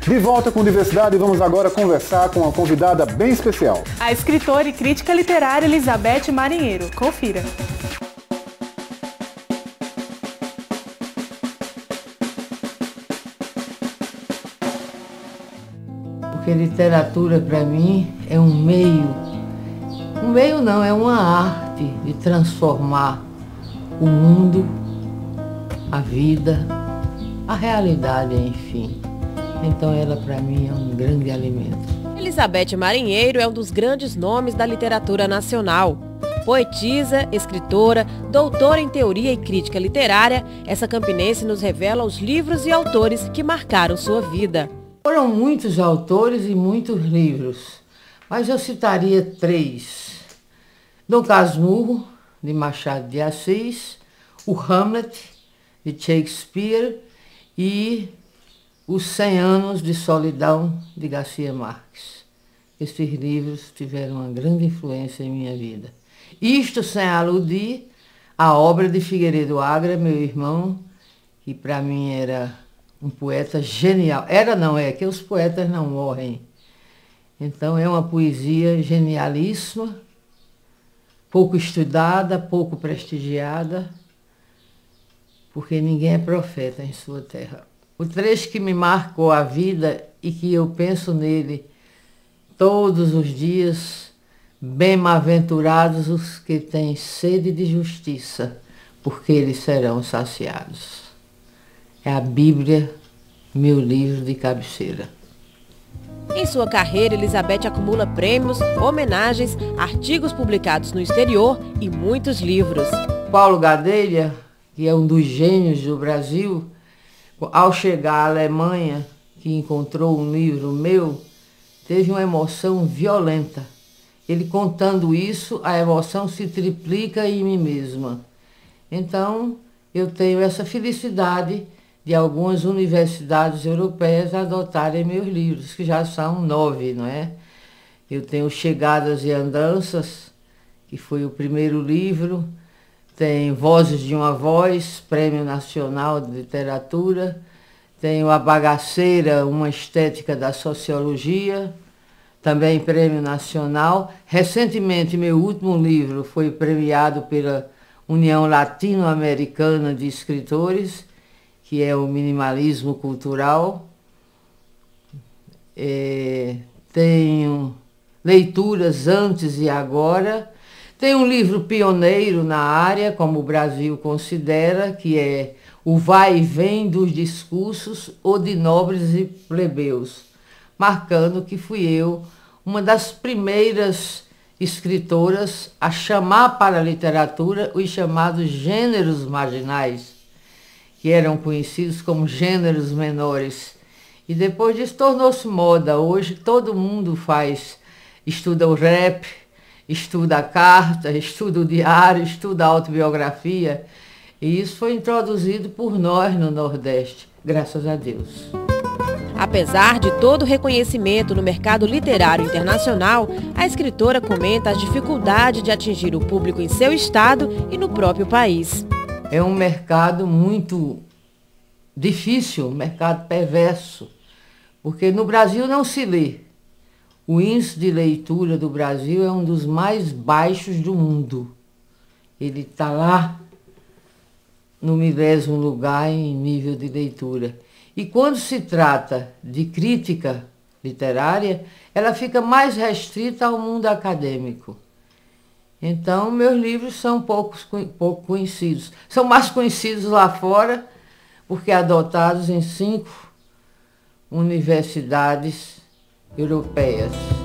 De volta com Diversidade, vamos agora conversar com uma convidada bem especial. A escritora e crítica literária Elizabeth Marinheiro. Confira. Porque literatura para mim é um meio não, é uma arte de transformar o mundo, a vida, a realidade, enfim. Então ela para mim é um grande alimento. Elizabeth Marinheiro é um dos grandes nomes da literatura nacional. Poetisa, escritora, doutora em teoria e crítica literária, essa campinense nos revela os livros e autores que marcaram sua vida. Foram muitos autores e muitos livros, mas eu citaria 3. Dom Casmurro, de Machado de Assis, o Hamlet, de Shakespeare, e os 100 Anos de Solidão, de Garcia Marques. Esses livros tiveram uma grande influência em minha vida. Isto sem aludir à obra de Figueiredo Agra, meu irmão, que para mim era um poeta genial. É que os poetas não morrem. Então é uma poesia genialíssima, pouco estudada, pouco prestigiada, porque ninguém é profeta em sua terra. O trecho que me marcou a vida e que eu penso nele todos os dias: bem-aventurados os que têm sede de justiça, porque eles serão saciados. É a Bíblia, meu livro de cabeceira. Em sua carreira, Elizabeth acumula prêmios, homenagens, artigos publicados no exterior e muitos livros. Paulo Gadelha, que é um dos gênios do Brasil, ao chegar à Alemanha, que encontrou um livro meu, teve uma emoção violenta. Ele contando isso, a emoção se triplica em mim mesma. Então, eu tenho essa felicidade de algumas universidades europeias adotarem meus livros, que já são 9, não é? Eu tenho Chegadas e Andanças, que foi o primeiro livro, tem Vozes de uma Voz, Prêmio Nacional de Literatura, tenho A Bagaceira, uma estética da sociologia, também Prêmio Nacional. Recentemente, meu último livro foi premiado pela União Latino-Americana de Escritores, que é o minimalismo cultural. Tenho leituras antes e agora. Tem um livro pioneiro na área, como o Brasil considera, que é O Vai e Vem dos Discursos, ou de Nobres e Plebeus, marcando que fui eu uma das primeiras escritoras a chamar para a literatura os chamados gêneros marginais, que eram conhecidos como gêneros menores. E depois disso tornou-se moda. Hoje todo mundo estuda o rap, estuda a carta, estuda o diário, estuda a autobiografia. E isso foi introduzido por nós no Nordeste, graças a Deus. Apesar de todo o reconhecimento no mercado literário internacional, a escritora comenta as dificuldades de atingir o público em seu estado e no próprio país. É um mercado muito difícil, um mercado perverso, porque no Brasil não se lê. O índice de leitura do Brasil é um dos mais baixos do mundo. Ele está lá no 10º lugar em nível de leitura. E quando se trata de crítica literária, ela fica mais restrita ao mundo acadêmico. Então, meus livros são pouco conhecidos. São mais conhecidos lá fora, porque adotados em 5 universidades europeias.